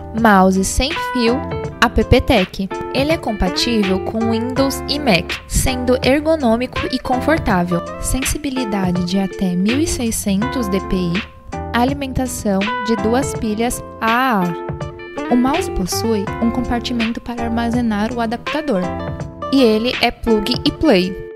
Mouse sem fio AppTech. Ele é compatível com Windows e Mac, sendo ergonômico e confortável. Sensibilidade de até 1600 dpi. Alimentação de 2 pilhas AA. O mouse possui um compartimento para armazenar o adaptador. E ele é plug e play.